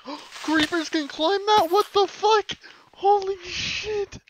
Creepers can climb that? What the fuck? Holy shit!